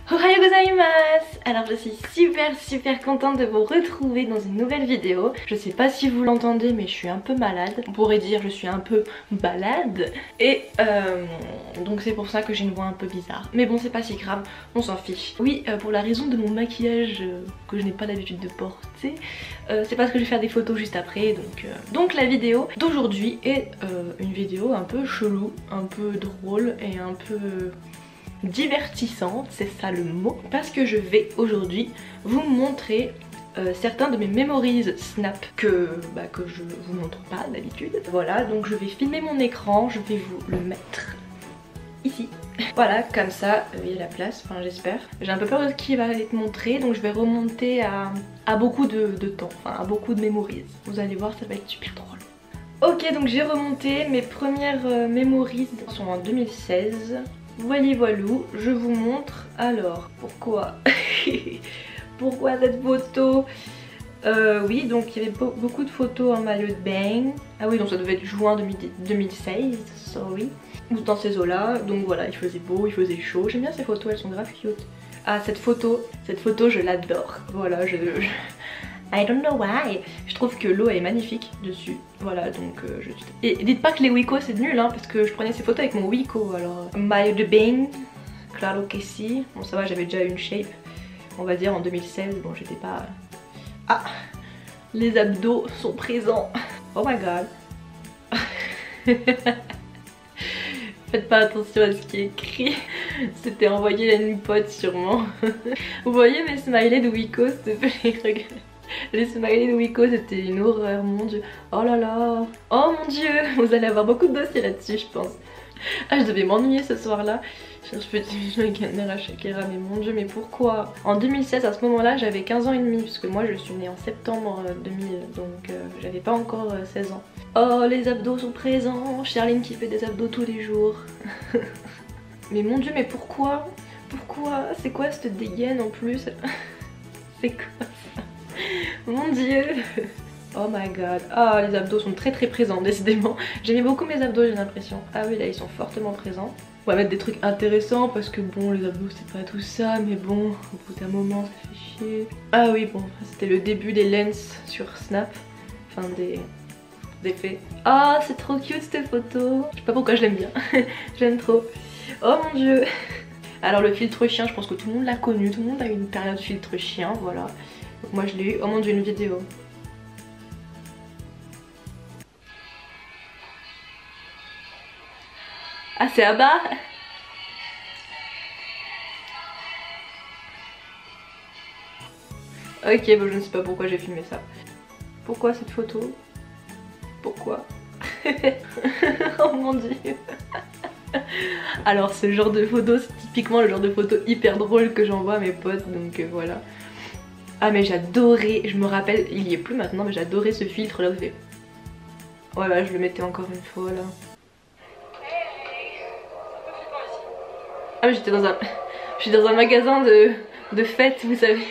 Ohayou gozaimasu! Alors je suis super contente de vous retrouver dans une nouvelle vidéo. Je sais pas si vous l'entendez mais je suis un peu malade. On pourrait dire je suis un peu balade. Et donc c'est pour ça que j'ai une voix un peu bizarre. Mais bon c'est pas si grave, on s'en fiche. Oui, pour la raison de mon maquillage que je n'ai pas l'habitude de porter, c'est parce que je vais faire des photos juste après. Donc la vidéo d'aujourd'hui est une vidéo un peu chelou, un peu drôle et un peu divertissante, c'est ça le mot, parce que je vais aujourd'hui vous montrer certains de mes memories snap que je vous montre pas d'habitude. Voilà, donc je vais filmer mon écran, je vais vous le mettre ici. Voilà, comme ça, il y a la place, enfin j'espère. J'ai un peu peur de ce qui va être montré, donc je vais remonter à beaucoup de temps, enfin à beaucoup de memories. Vous allez voir, ça va être super drôle. Ok, donc j'ai remonté, mes premières memories sont en 2016. Voilà, voilou, je vous montre. Alors, pourquoi pourquoi cette photo? Oui, donc il y avait beaucoup de photos en maillot de bain. Ah oui, donc ça devait être juin 2016, sorry. Ou dans ces eaux-là. Donc voilà, il faisait beau, il faisait chaud. J'aime bien ces photos, elles sont grave cute. Ah, cette photo je l'adore. Voilà, I don't know why. Je trouve que l'eau elle est magnifique dessus. Voilà donc Et dites pas que les Wiko c'est nul hein, parce que je prenais ces photos avec mon Wiko. Alors maillot de bain, claro que si. Bon ça va, j'avais déjà une shape. On va dire en 2016. Bon j'étais pas... Ah, les abdos sont présents. Oh my god. Faites pas attention à ce qui est écrit. C'était envoyé à une pote sûrement. Vous voyez mes smileys de Wiko s'il te plaît, regardez. Les smileys de Wiko c'était une horreur, mon dieu. Oh là là. Oh mon dieu. Vous allez avoir beaucoup de dossiers là-dessus je pense. Ah je devais m'ennuyer ce soir là. Je me galère à Shakira, mais mon dieu mais pourquoi? En 2016 à ce moment là j'avais 15 ans et demi. Parce que moi je suis née en septembre 2000. Donc j'avais pas encore 16 ans. Oh les abdos sont présents. Charline qui fait des abdos tous les jours. Mais mon dieu mais pourquoi? Pourquoi? C'est quoi cette dégaine en plus? C'est quoi ça? Mon dieu. Oh my god. Ah les abdos sont très présents décidément. J'aimais beaucoup mes abdos j'ai l'impression. Ah oui là ils sont fortement présents. On va mettre des trucs intéressants parce que bon les abdos c'est pas tout ça. Mais bon au bout d'un moment ça fait chier. Ah oui bon c'était le début des lens sur Snap. Enfin des faits. Ah c'est trop cute cette photo. Je sais pas pourquoi je l'aime bien. J'aime trop. Oh mon dieu. Alors le filtre chien je pense que tout le monde l'a connu. Tout le monde a eu une période filtre chien voilà. Donc moi je l'ai eu. Oh mon dieu une vidéo. Ah c'est à bas. Ok bon je ne sais pas pourquoi j'ai filmé ça. Pourquoi cette photo? Pourquoi? Oh mon dieu. Alors ce genre de photo c'est typiquement le genre de photo hyper drôle que j'envoie à mes potes donc voilà. Ah mais j'adorais, je me rappelle, il y est plus maintenant mais j'adorais ce filtre là. Voilà je le mettais encore une fois là. Ah mais j'étais dans un magasin de fêtes vous savez.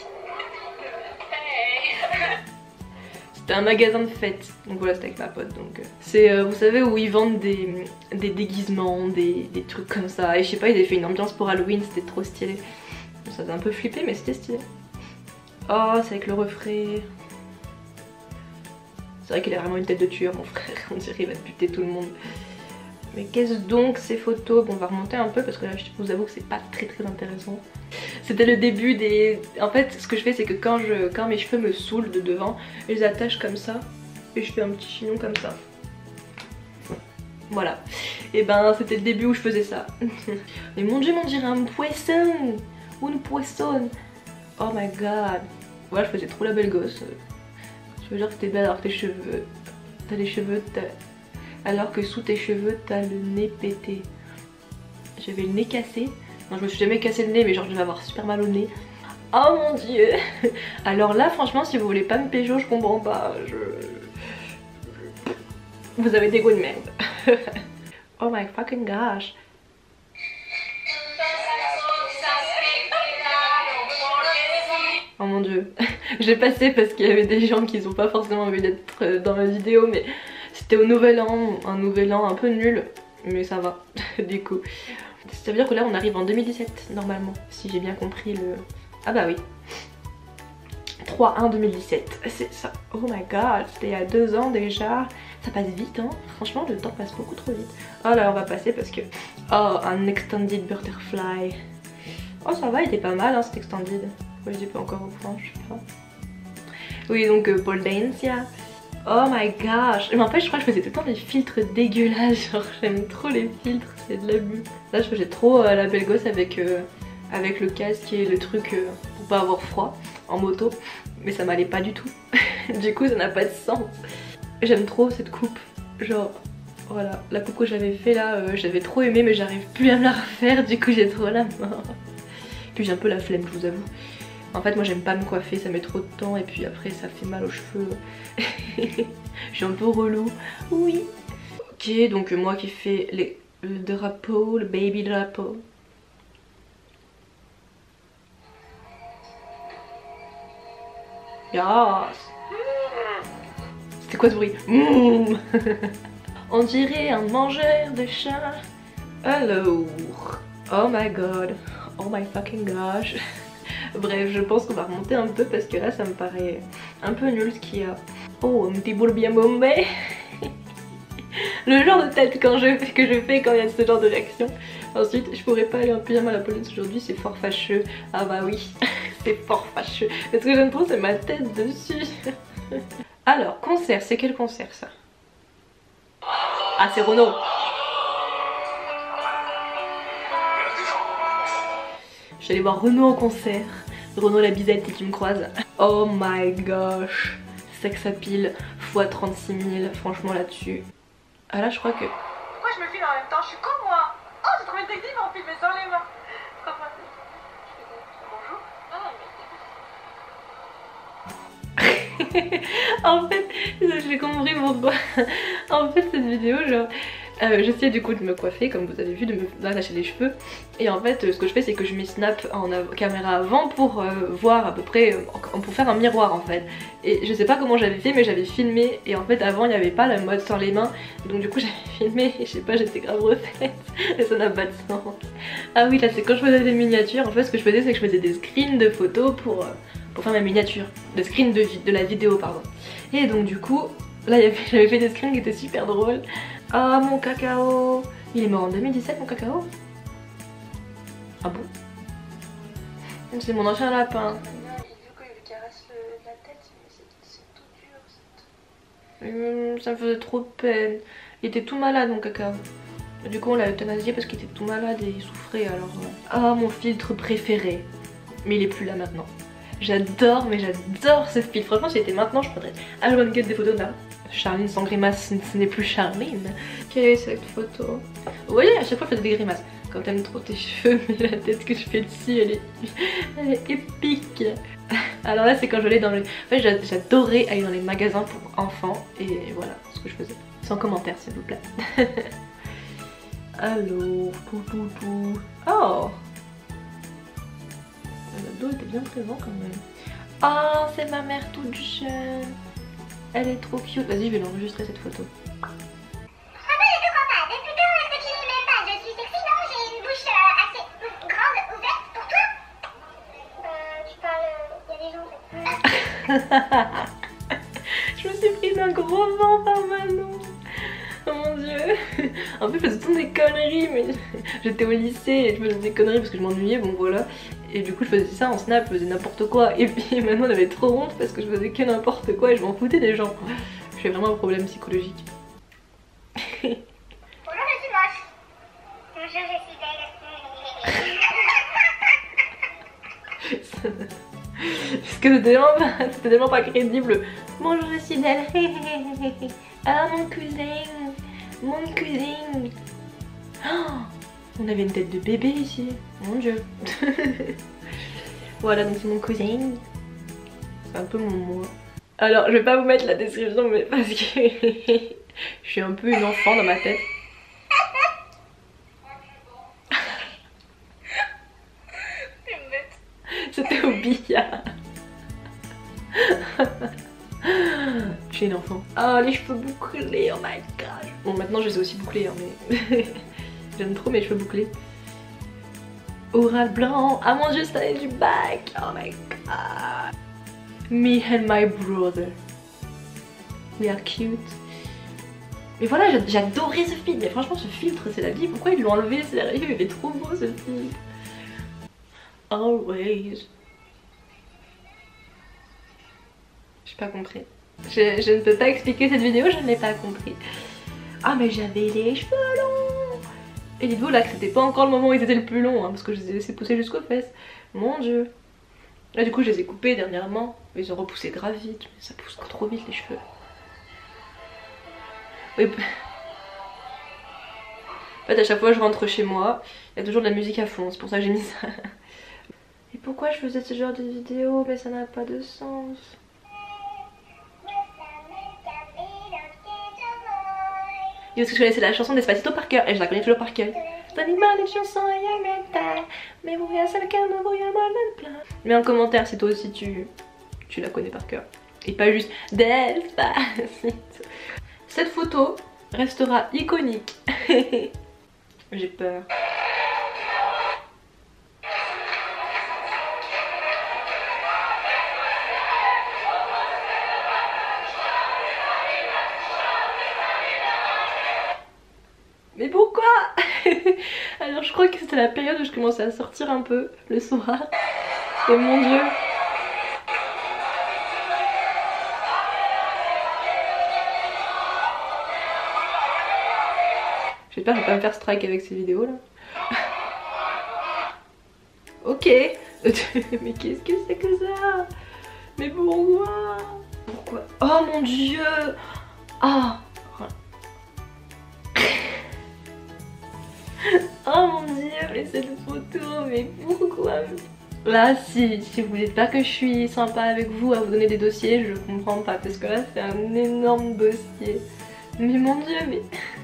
C'était un magasin de fêtes donc voilà c'était avec ma pote donc c'est vous savez où ils vendent des déguisements, des trucs comme ça et je sais pas ils avaient fait une ambiance pour Halloween c'était trop stylé. Ça faisait un peu flipper mais c'était stylé. Oh c'est avec le reflet. C'est vrai qu'il a vraiment une tête de tueur mon frère, on dirait il va buter tout le monde. Mais qu'est-ce donc ces photos? Bon on va remonter un peu parce que là je vous avoue que c'est pas très intéressant. C'était le début des... En fait ce que je fais c'est que quand mes cheveux me saoulent de devant, je les attache comme ça et je fais un petit chignon comme ça. Voilà. Et ben c'était le début où je faisais ça. Mais mon dieu on dirait un poisson ou une poissonne. Oh my god. Voilà je faisais trop la belle gosse. Je veux dire que t'es belle alors que tes cheveux... T'as les cheveux... Alors que sous tes cheveux t'as le nez pété. J'avais le nez cassé. Non je me suis jamais cassé le nez mais genre je devais avoir super mal au nez. Oh mon dieu. Alors là franchement si vous voulez pas me pécho je comprends pas. Vous avez des goûts de merde. Oh my fucking gosh. Oh mon dieu. J'ai passé parce qu'il y avait des gens qui n'ont pas forcément envie d'être dans ma vidéo mais c'était au nouvel an, un nouvel an un peu nul mais ça va du coup. Ça veut dire que là on arrive en 2017 normalement, si j'ai bien compris le... Ah bah oui. 3-1 2017, c'est ça. Oh my god, c'était il y a 2 ans déjà. Ça passe vite hein, franchement le temps passe beaucoup trop vite. Oh là on va passer parce que... Oh, un extended butterfly. Oh ça va, il était pas mal hein cet extended. Moi je dis pas encore au point, je sais pas. Oui donc Paul Dancia. Oh my gosh. Mais en fait je crois que je faisais tout le temps des filtres dégueulasses. Genre j'aime trop les filtres, c'est de l'abus. Là je faisais trop la belle gosse avec le casque et le truc pour pas avoir froid en moto. Mais ça m'allait pas du tout. Du coup ça n'a pas de sens. J'aime trop cette coupe. Genre voilà, la coupe que j'avais fait là, j'avais trop aimé mais j'arrive plus à me la refaire. Du coup j'ai trop la main. Puis j'ai un peu la flemme je vous avoue. En fait moi j'aime pas me coiffer, ça met trop de temps et puis après ça fait mal aux cheveux. Je suis un peu relou. Oui. Ok donc moi qui fais le drapeau, le baby drapeau. Yes. C'était quoi ce bruit? On dirait un mangeur de chat. Hello. Oh my god. Oh my fucking gosh. Bref, je pense qu'on va remonter un peu parce que là ça me paraît un peu nul ce qu'il y a. Oh, un petit boule bien bombé. Le genre de tête que je fais quand il y a ce genre de réaction. Ensuite, je pourrais pas aller en pyjama à la police aujourd'hui, c'est fort fâcheux. Ah bah oui, c'est fort fâcheux. Mais ce que j'aime trop, c'est ma tête dessus. Alors, concert, c'est quel concert ça? Ah, c'est Renaud. Je suis allée voir Renaud en concert. Renaud la bisette qui me croise. Oh my gosh. Sex appeal x 36 000, franchement là-dessus. Ah là je crois que... Pourquoi je me filme en même temps? Je suis con moi. Oh j'ai trouvé une technique pour filmer sans les mains. Bonjour. En fait, j'ai compris pourquoi. En fait cette vidéo genre... j'essaie du coup de me coiffer comme vous avez vu, de me lâcher les cheveux et en fait ce que je fais c'est que je mets snap en caméra avant pour voir à peu près, pour faire un miroir en fait, et je sais pas comment j'avais fait mais j'avais filmé et en fait avant il n'y avait pas la mode sans les mains donc du coup j'avais filmé et je sais pas j'étais grave refaite et ça n'a pas de sens. Ah oui là c'est quand je faisais des miniatures en fait ce que je faisais c'est que je faisais des screens de photos pour faire ma miniature, des screens de la vidéo pardon, et donc du coup là j'avais fait des screens qui étaient super drôles. Ah mon cacao. Il est mort en 2017 mon cacao. Ah bon? C'est mon ancien lapin. Du coup il lui caresse la tête mais c'est tout dur. Ça me faisait trop de peine. Il était tout malade mon cacao. Du coup on l'a euthanasié parce qu'il était tout malade et il souffrait alors... Ah mon filtre préféré. Mais il est plus là maintenant. J'adore mais j'adore ce filtre. Franchement si c'était maintenant je prendrais à la des photos de là. Charline sans grimace, ce n'est plus Charline. Quelle est cette photo? Vous voyez, à chaque fois je fais des grimaces. Quand t'aimes trop tes cheveux, mais la tête que je fais dessus, elle est épique. Alors là, c'est quand je l'ai dans le... En fait, j'adorais aller dans les magasins pour enfants. Et voilà ce que je faisais. Sans commentaire, s'il vous plaît. Allô, pou. Oh, le dos était bien présent quand même. Oh, c'est ma mère toute jeune. Elle est trop cute. Vas-y, je vais l'enregistrer cette photo. Je me suis prise un gros vent par Manon. Oh mon dieu. En fait je faisais toutes des conneries mais j'étais au lycée et je faisais des conneries parce que je m'ennuyais, bon voilà. Et du coup je faisais ça en snap, je faisais n'importe quoi. Et puis Manon elle avait trop honte parce que je faisais que n'importe quoi et je m'en foutais des gens. J'ai vraiment un problème psychologique. Bonjour je suis moche. Bonjour je suis belle. Parce que c'était tellement pas crédible. Bonjour je suis belle. Ah mon cousin. Mon cousin. Oh, on avait une tête de bébé ici. Mon dieu. Voilà donc c'est mon cousin. C'est un peu mon moi. Alors je vais pas vous mettre la description mais parce que je suis un peu une enfant dans ma tête. C'était au billard. Je suis une enfant. Oh les cheveux bouclés, oh my god. Bon maintenant je les ai aussi bouclés hein, mais j'aime trop mes cheveux bouclés. Oral blanc. Ah mon dieu, cette année du bac. Oh my god. Me and my brother. We are cute. Mais voilà, j'adorais ce film. Mais franchement, ce filtre, c'est la vie. Pourquoi ils l'ont enlevé? Sérieux, il est trop beau ce film. Always. J'ai pas compris. Je ne peux pas expliquer cette vidéo, je ne l'ai pas compris. Ah mais j'avais les cheveux longs. Et dites-vous là que c'était pas encore le moment où ils étaient le plus longs, hein, parce que je les ai laissés pousser jusqu'aux fesses. Mon dieu. Là du coup je les ai coupés dernièrement. Ils ont repoussé grave vite, mais ça pousse trop vite les cheveux. Oui. En fait à chaque fois je rentre chez moi, il y a toujours de la musique à fond, c'est pour ça que j'ai mis ça. Et pourquoi je faisais ce genre de vidéo? Mais ça n'a pas de sens. Et parce que je connaissais la chanson d'Espacito par cœur et je la connais toujours par cœur. Mais en commentaire si toi aussi tu la connais par cœur. Et pas juste Despacito. Cette photo restera iconique. J'ai peur. Mais pourquoi? Alors je crois que c'était la période où je commençais à sortir un peu le soir. Et mon dieu. J'espère que je vais pas me faire strike avec ces vidéos là. Ok. Mais qu'est-ce que c'est que ça? Mais pourquoi? Pourquoi? Oh mon dieu. Ah. Oh mon dieu, mais cette photo, mais pourquoi? Là, si vous n'êtes pas que je suis sympa avec vous à vous donner des dossiers, je comprends pas, parce que là c'est un énorme dossier. Mais mon dieu, mais...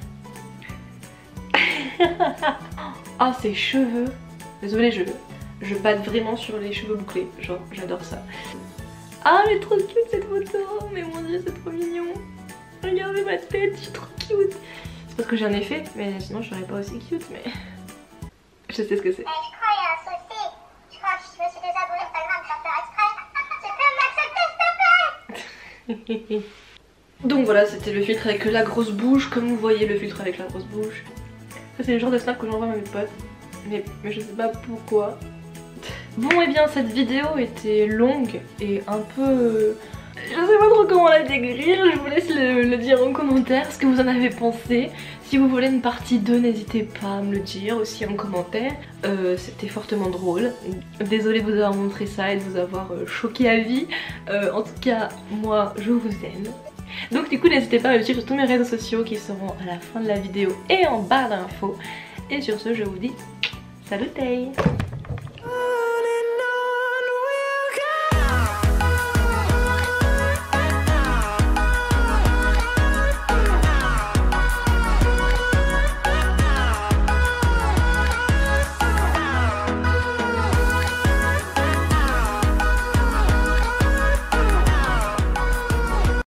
Ah, ces cheveux. Désolée, je batte vraiment sur les cheveux bouclés, genre j'adore ça. Ah, elle est trop cute cette photo, mais mon dieu, c'est trop mignon. Regardez ma tête, je suis trop cute. C'est parce que j'ai un effet, mais sinon je serais pas aussi cute, mais... Je sais ce que c'est. Je crois qu'il y a un souci. Je crois que je me suis désabonnée Instagram sans faire exprès. Tu peux m'accepter s'il te plaît? Donc voilà, c'était le filtre avec la grosse bouche, comme vous voyez le filtre avec la grosse bouche. Ça c'est le genre de snap que j'envoie à mes potes, mais je sais pas pourquoi. Bon et bien cette vidéo était longue et un peu... Je sais pas trop comment la décrire, je vous laisse le dire en commentaire ce que vous en avez pensé. Si vous voulez une partie 2, n'hésitez pas à me le dire aussi en commentaire. C'était fortement drôle. Désolée de vous avoir montré ça et de vous avoir choqué à vie. En tout cas, moi je vous aime. Donc du coup n'hésitez pas à me suivre sur tous mes réseaux sociaux qui seront à la fin de la vidéo et en barre d'infos. Et sur ce je vous dis salut!